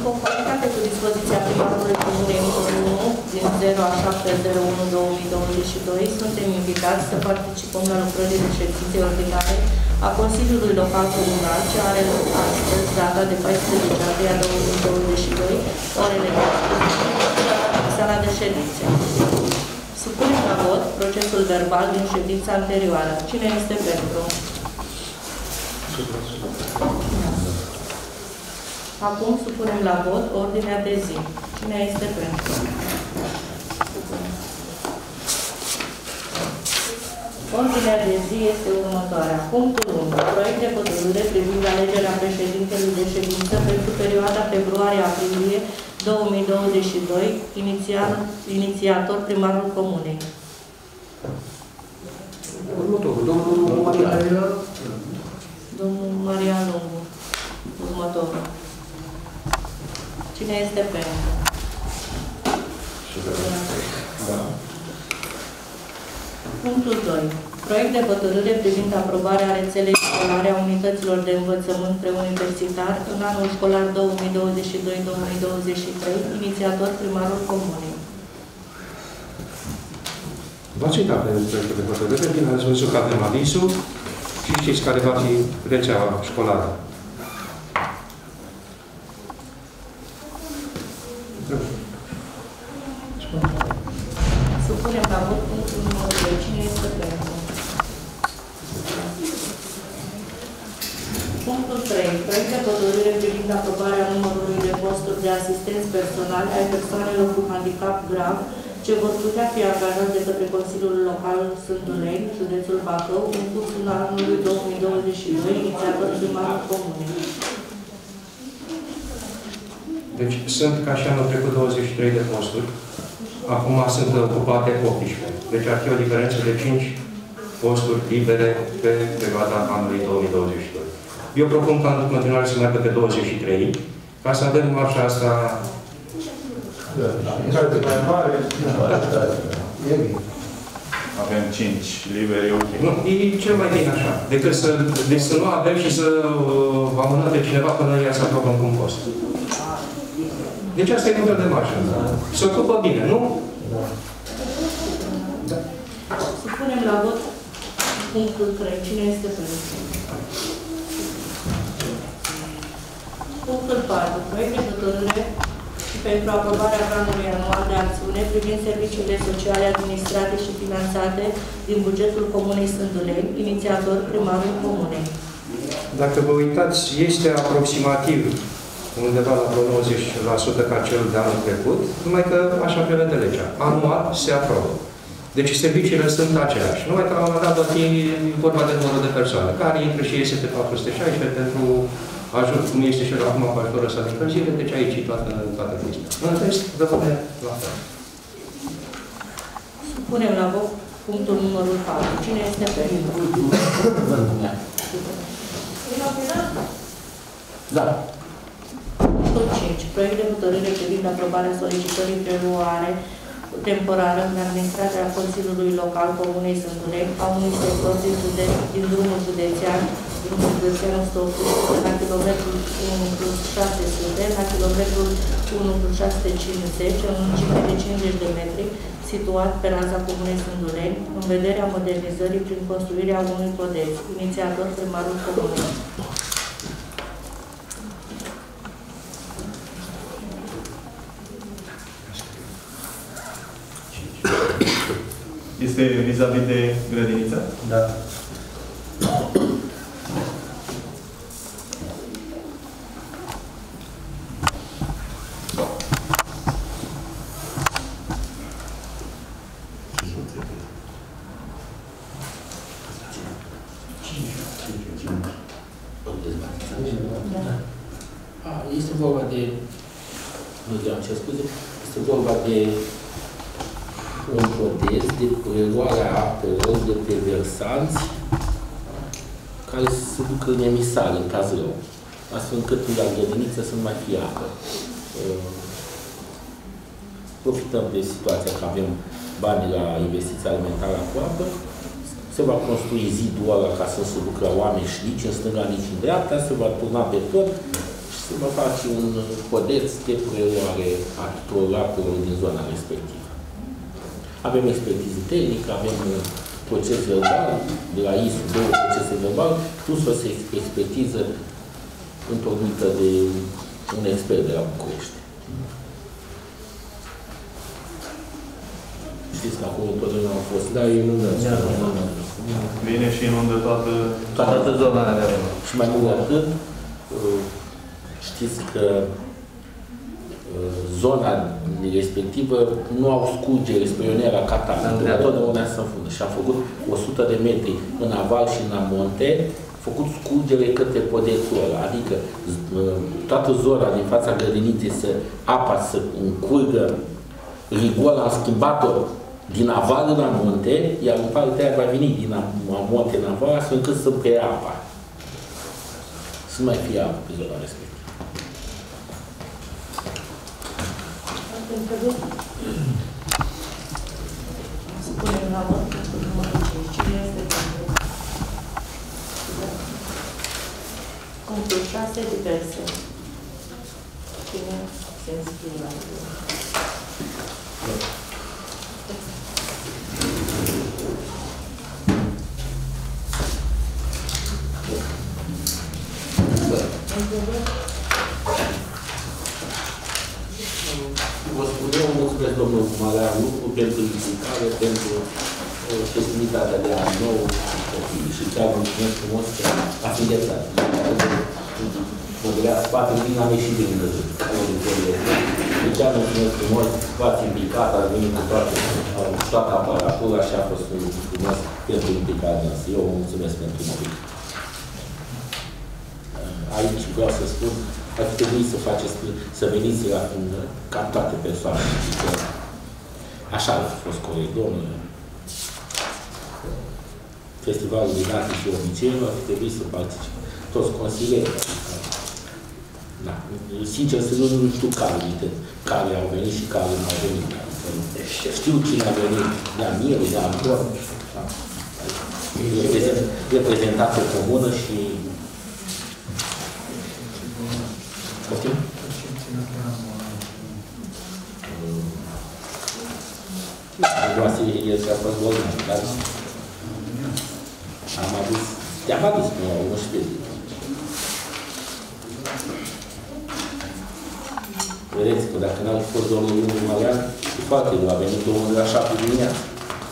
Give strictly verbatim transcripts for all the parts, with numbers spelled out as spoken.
conformitate cu dispoziția primarului Comunei numărul unu din zero a șapte zero unu două mii douăzeci și doi, suntem invitați să participăm la lucrările ședinței ordinare a Consiliului Local Comunal, ce are loc astăzi, data de paisprezece aprilie două mii douăzeci și doi, orele sala de ședințe. Supunem la vot procesul verbal din ședința anterioară. Cine este pentru? Acum supunem la vot ordinea de zi. Cine este pentru? Ordinea de zi este următoarea. Punctul unu. Proiect de hotărâre privind alegerea președintelui de ședință pentru perioada februarie-aprilie două mii douăzeci și doi, inițial, inițiator primarul Comunei. Următorul, domnul Maria. Domnul Maria Lungu. Următorul. Cine este pentru? Da. Punctul doi. Proiect de hotărâre privind aprobarea rețelei școlare a unităților de învățământ preuniversitar în anul școlar două mii douăzeci și doi două mii douăzeci și trei, inițiator primarul Comunei. V-ați uitat pe proiectul de hotărâre, bine ați văzut că avem avisul și știți care va fi rețeaua școlară. Supunem la vot punctul numărul doi. Cine este pentru? Punctul trei. Proiect de hotărâre privind aprobarea numărului de posturi de asistenți personali ai persoanelor cu handicap grav ce vor putea fi angajați de către Consiliul Local Sântuleni, județul Bacău, în cursul anului două mii douăzeci și doi, inițiator primarul Comunei. Deci sunt ca și anul trecut douăzeci și trei de posturi. Acum sunt ocupate optsprezece. Deci ar fi o diferență de cinci posturi libere pe perioada anului două mii douăzeci și doi. Eu propun ca în continuare să meargă pe douăzeci și trei, ca să avem marșa asta. Avem cinci liberi, ok. Nu, e cel mai bine așa. Decât să, deci să nu avem și să uh, amânăm pe cineva până ea să aprobăm cu un post. Deci asta e nivel de marșă. Se ocupă bine, nu? Da. Supunem la vot punctul trei. Cine este pentru? Punctul patru. Proiect de hotărâre pentru aprobarea planului anual de acțiune privind serviciile sociale administrate și finanțate din bugetul Comunei Sântuleni, inițiator primarul Comunei. Dacă vă uitați, este aproximativ undeva la vreo nouăzeci la sută ca cel de anul trecut, numai că așa prevede legea. Anual se aprobă. Deci serviciile sunt aceleași. Numai că la un moment dat va fi vorba de numărul de persoane, care intră și iese pe patru sute șaisprezece pentru ajut, cum este și acum cu ajutorul ăsta de încălzire, deci aici e toată, toată chestia. În rest, rămâne la fel. Supunem la vot punctul numărul patru. Cine este pentru? Da. Punctul cinci. Proiect de hotărâre privind aprobarea solicitării preluare temporară în administrația Consiliului Local Comunei Sântuleni a unui sector din, județ, din drumul județean, drumul județean o sută optsprezece, la kilometrul unu plus șase sute, la kilometrul unu plus șase sute cincizeci, în lungime de cincizeci de metri, situat pe raza Comunei Sântuleni, în vederea modernizării prin construirea unui podeț, inițiator primarul Comunei. Este vis-a-vis de grădiniță? Da. Este vorba de, nu știu ce scuze, este vorba de un proces de preluarea apelor de pe versanți care se duc în emisar, în caz rău, astfel încât la grădiniță să nu mai fie apă. Profităm de situația că avem bani la investiția alimentară cu apă, se va construi zidul ăla ca să se ducă la oameni și nici în stânga, nici în dreapta, se va turna beton și să vă face un codex de preluare a tuturor apelor din zona respectivă. Avem expertiză tehnică, avem proces verbal, de la I S U, două procese verbal, plus o expertiză întocmită de un expert de la București. Știți că acolo întotdeauna au fost, dar ei nu ne Vine și inundă toată... toată zona aia. Și mai mult de atât, știți că zona respectivă nu au scurgere spre Ionera Catania. Totdeauna se înfundă. Și am făcut o sută de metri în aval și în amonte, făcut scurgere către podețul ăla. Adică toată zona din fața grădiniței să apa să încurgă rigola, am schimbat-o din aval în amonte, iar în partea aia va veni din amonte în aval, astfel încât să preia apa. Să nu mai fie apă pe zona respectivă. Să punem la vot punctul numărul cinci. Cine este pentru? Punctul șase, diverse. Cine se înscrie la vot? Vă spun eu, mulțumesc domnul Marea Lucru pentru implicare, pentru festivitatea de an nou și chiar mulțumesc frumos că a fi înghețat. Mă durea spate, bine am ieșit din caloritorile. Deci chiar mulțumesc frumos, v-ați implicat, ați venit cu toată, toată aparatura și a fost un lucru frumos pentru implicarea noastră. Eu vă mulțumesc pentru implicat. Aici vreau să spun, ar trebui să faceți, să veniți la ca toate persoanele. Așa a fost corect, domnule. Festivalul din Arte și Obiceiul ar trebui să participe toți consilierii. Da. Sincer să nu, nu știu care, uite, care au venit și care nu au venit. Știu cine a venit, de-a mie, de-a Anton. Reprezentație comună și poftim? Vasile Highiescu a fost bolnav, dar am adus, te-am adus până la urmă și pe zi. Vedeți că dacă n-am fost domnul Iunul Marian, e foarte rău, a venit domnul de la șapte dimineața.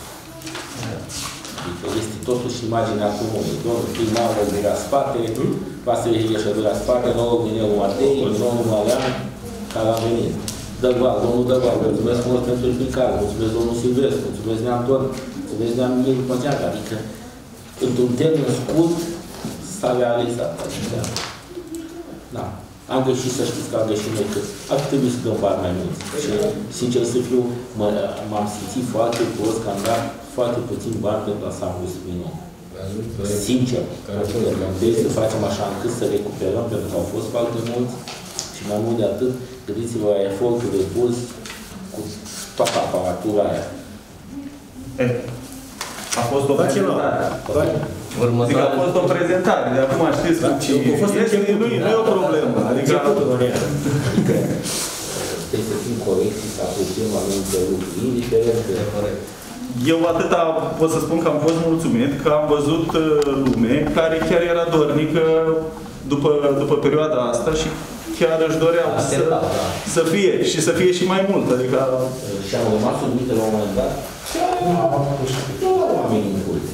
Adică este totuși imaginea comună. Domnul primarul de la spate, Vasile Highiescu de la spate, noul Mineu Matei, domnul Marian, care a venit. Dăval, domnul Dăval, mulțumesc mult pentru implicare, mulțumesc domnul Silvestru, mulțumesc de Anton, mulțumesc de Amilie Păceacă, adică într-un termen scurt s-a realizat. Adică, da. Am greșit, să știți că am greșit noi, că ar trebui să dăm bani mai mulți. Și, sincer să fiu, m-am simțit foarte prost că am dat foarte puțin bani pentru ansamblu Spino. Sincer, trebuie să facem așa încât să recuperăm, pentru că au fost foarte mulți și mai mult de atât, gândiți-vă la efortul de pus cu toată aparatura aia. E, a fost o prezentare. Zic, a fost o prezentare, de acum știți da, ce este, nu e o problemă. Adică, adică trebuie să fim corecți și să apreciem anumite lucruri, indiferent de corect. Eu atâta pot să spun că am fost mulțumit, că am văzut lume care chiar era dornică după, după perioada asta și chiar își doreau să, să fie și să fie și mai mult. Adică... Și am rămas uimite la un moment dat. Nu au oamenii în curs.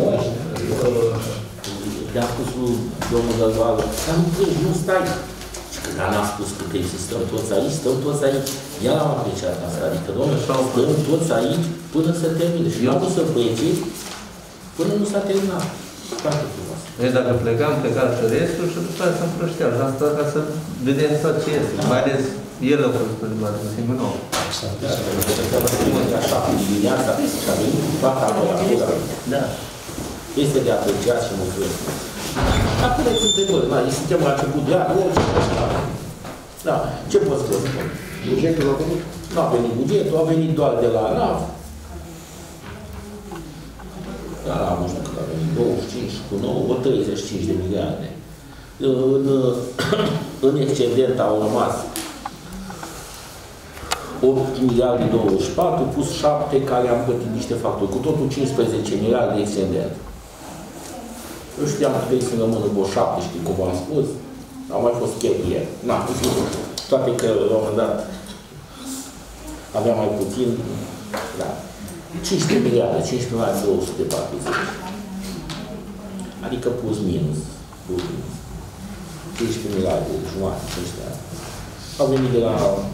Le-a spus lui domnul Dălvală, dar nu pleci, nu stai. Și când n-a spus că trebuie să stăm toți aici, stăm toți aici. Ea l-am apreciat asta. Adică, domnule, stăm toți aici până să termine. Și n-am pus să plece până nu s-a terminat. Foarte frumos. Noi dacă plecam, plecam și restul și după aceea să împrășteam. Și asta ca să vedem tot ce este. Mai ales el a fost pe mai puțin nou. Așa, așa, dimineața și a venit cu toată aparatura. Da. Este de apreciat și mulțumesc. Acum ne suntem, bă, da, suntem la început de an, orice așa. Da, ce pot să vă spun? Bugetul a venit? Nu a venit bugetul, a venit doar de la ANAF. Da, nu știu cât a venit, douăzeci și cinci cu nouă, treizeci și cinci de miliarde. În, în excedent au rămas opt miliarde douăzeci și patru plus șapte care am plătit niște facturi. Cu totul cincisprezece miliarde de excedent. Eu știam că trebuie să rămână vreo șaptesprezece, cum v-am spus. Au mai fost cheltuieli. N-am pus toate că la un moment dat avea mai puțin. Da. cincisprezece miliarde, cincisprezece miliarde două sute patruzeci. Adică plus minus. Plus minus. cincisprezece miliarde, jumătate, cincisprezece miliarde. Au venit de la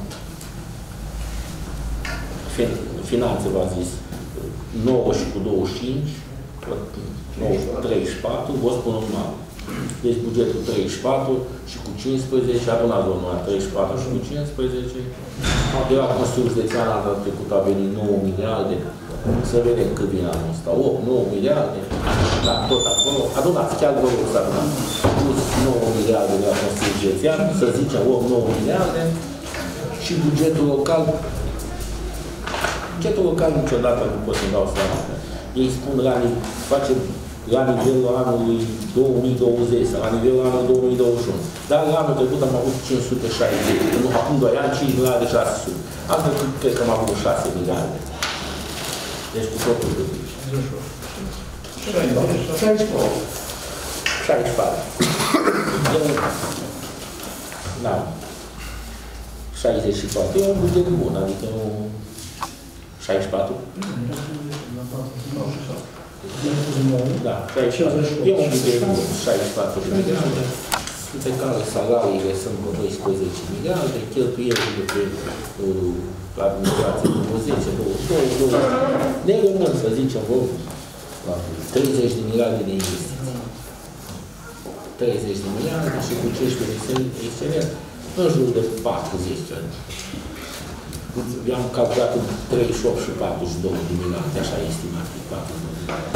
finanțe, v-a zis, nouă și cu douăzeci și cinci, nouă, treizeci și patru, vă spun numai. Deci bugetul treizeci și patru și cu cincisprezece, adunați vă numai treizeci și patru și cu cincisprezece. De la Consiliul Județean anul trecut a venit nouă miliarde, să vedem cât vine anul ăsta, opt, nouă miliarde, da, tot acolo, adunați, chiar vă rog să adunați, plus nouă miliarde de la Consiliul Județean, să zicem opt, nouă miliarde, și bugetul local. Bugetul local niciodată nu pot să-mi dau seama. Ei spun la, face la nivelul anului două mii douăzeci sau la nivelul anului două mii douăzeci și unu. Dar la anul trecut am avut cinci sute șaizeci. Nu, acum doi ani, cinci miliarde șase sute. Anul trecut cred că am avut șase miliarde. Deci cu totul de șaizeci și patru. șaizeci și patru. Da. șaizeci și patru. E un buget bun, adică un șaizeci și patru? Da, șaizeci și patru. E un buget bun, șaizeci și patru de miliarde, pe care salariile sunt vreo doisprezece miliarde, cheltuielile pe uh, administrație de zece, douăzeci, douăzeci. Ne rămân, să zicem, vreo treizeci de miliarde de investiții. treizeci de miliarde și cu cincisprezece de excelent, în jur de patruzeci de ani. I-am calculat în treizeci și opt și patruzeci și două de miliarde, așa estimativ, patruzeci de miliarde.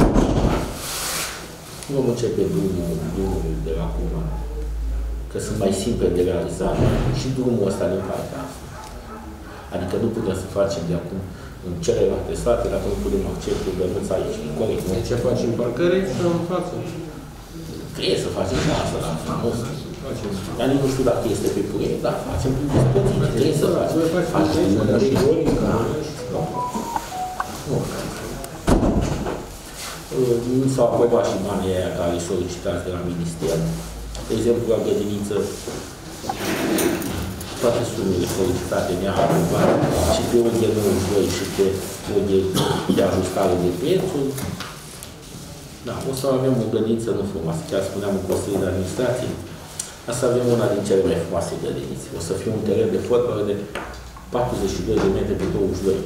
Vom începe drumul, drumul de la acum, că sunt mai simple de realizat și drumul ăsta din partea asta. Adică nu putem să facem de acum în celelalte state, dacă nu putem acceptul de mulți aici, în corect. De ce facem parcări sau în față? Trebuie să facem și asta, la frumos. Dar nu știu dacă este pe proiect, dar facem prin dispoziție. Trebuie să facem. Facem și noi. Nu s-au aprobat și banii aia care solicitați de la Minister. De exemplu, la grădiniță, toate sumele solicitate ne-au aprobat și pe O G nouăzeci și doi și pe O G de ajustare de prețuri. Da, o să avem o grădiniță nu frumoasă, chiar spuneam în Consiliul de Administrație. Asta avem una din cele mai frumoase grădinițe. O să fie un teren de fotbal de patruzeci și doi de metri pe douăzeci și doi.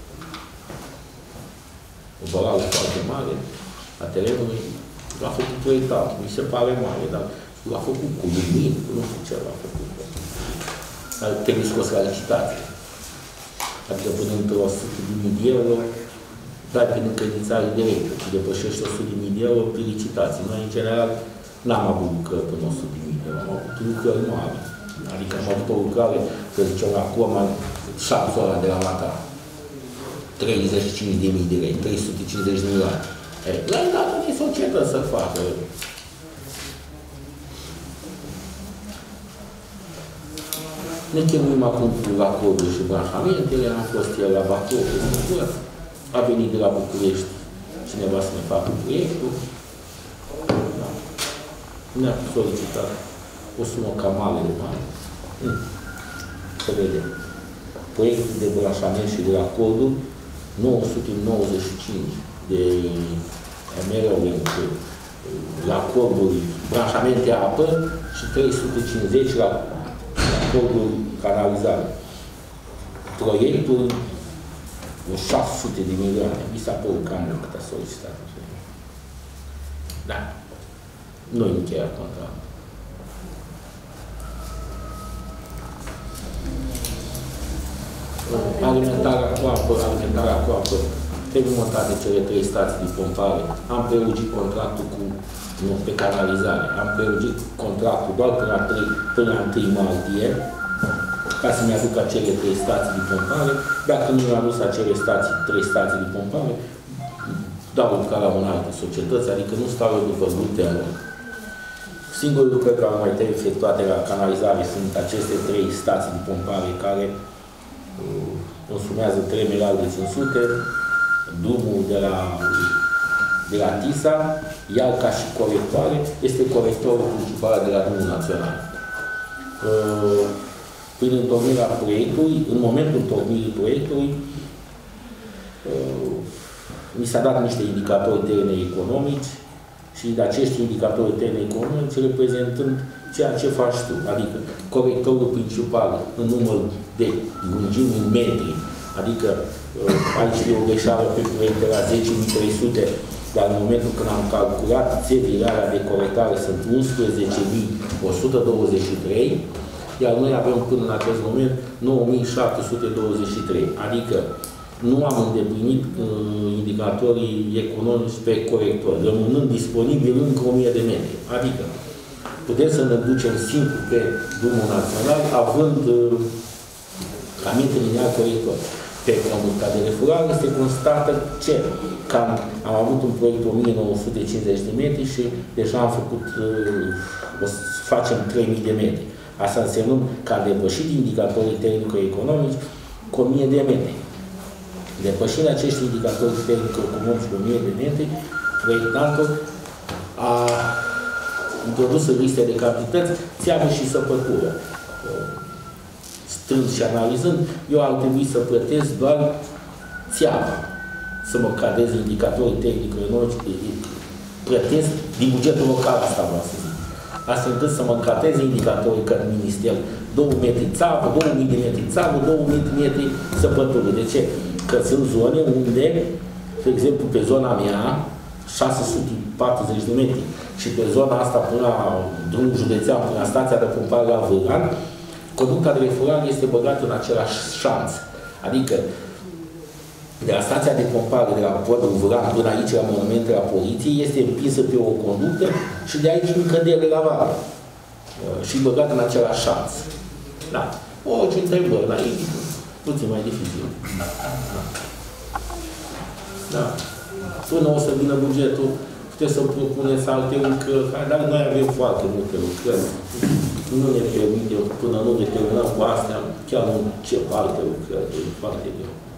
O bălală foarte mare a terenului. L-a făcut proiectat, mi se pare mare, dar l-a făcut cu lumini, nu știu ce l-a făcut. Dar trebuie scos la licitație. Adică până într-o o sută de mii de euro, dai prin încredințare directă, și depășești o sută de mii de euro prin licitație. Noi, în general, n-am avut lucrări până o sută de mii de euro, am avut lucrări mari. Adică am avut o lucrare, să zicem, acum, șapte ore de la Mata, treizeci și cinci de mii de lei, trei sute cincizeci de milioane. La un dat unii s-o cetă să facă. Ne chemuim acum cu acordul și branșamentele, am fost el la Bacău, pe structură, a venit de la București cineva să ne facă proiectul. Da. Ne-a solicitat o sumă cam mare de bani. Hmm. Să vedem. Proiectul de branșament și de acordul, nouă sute nouăzeci și cinci de mereu la acordul branșamente apă și trei sute cincizeci la acordul canalizare. Proiectul șase sute de milioane. Mi s-a părut cam mult cât a solicitat. Da. Nu-i încheia contract. Alimentarea cu apă, alimentarea cu apă. Trebuie montate cele trei stații de pompare. Am prelugit contractul cu, nu, pe canalizare. Am prelugit contractul doar până la, până la întâi martie, ca să-mi aduc acele trei stații de pompare. Dacă nu am adus acele stații, trei stații de pompare, dau ca la un altă societăți, adică nu stau eu după glutenul Singurul lucru care au mai trebuie efectuate la canalizare sunt aceste trei stații de pompare care uh, consumează trei miliarde cinci sute, drumul de la, de la Tisa, iar ca și corectoare, este corectorul principal de la drumul național. Uh, prin întocmirea proiectului, în momentul întocmirii proiectului, uh, mi s-a dat niște indicatori termeni-economici și de acești indicatori termeni-economici reprezentând ceea ce faci tu, adică corectorul principal în număr de lungimi în metri, adică aici e o greșeală pe proiect de la zece mii trei sute, dar în momentul când am calculat țevirarea de corectare sunt unsprezece mii o sută douăzeci și trei, iar noi avem până în acest moment nouă mii șapte sute douăzeci și trei, adică nu am îndeplinit uh, indicatorii economici pe corector, rămânând disponibil încă o mie de metri. Adică putem să ne ducem simplu pe drumul național, având uh, ca metri linear corector. Pe comunica de refurare se constată ce? Că am, am avut un proiect o mie nouă sute cincizeci de metri și deja am făcut, uh, o să facem trei mii de metri. Asta însemnând că am depășit indicatorii tehnico-economici cu o mie de metri. Depășind acești indicatori tehnico-economici cu o mie de metri, proiectantul a introdus în liste de cantități țeavă și săpătură. Strâns și analizând, eu ar trebui să plătesc doar țeava, să mă cadrez indicatorii tehnico-economici, plătesc din bugetul local, asta vreau să zic. Astfel încât să mă încadrez indicatorii către minister, două metri țavă, două mii de metri țavă, două mii de metri săpătură. De ce? Că sunt zone unde, de exemplu, pe zona mea, șase sute patruzeci de metri și pe zona asta până la drumul județean, până la stația de pompare la Vâran, conducta de refurare este băgată în același șanț. Adică, de la stația de pompare de la podul Vâran până aici la monumentele la poliției, este împinsă pe o conductă și de aici în cădere la vara. Și băgată în același șanț. Da. O, ce întrebări, dar e puțin mai dificil. Da. Da. Până o să vină bugetul, puteți să propuneți alte lucrări, dar noi avem foarte multe lucrări. Nu ne permitem, până nu determinăm cu astea, chiar nu ce alte lucrări, e foarte greu.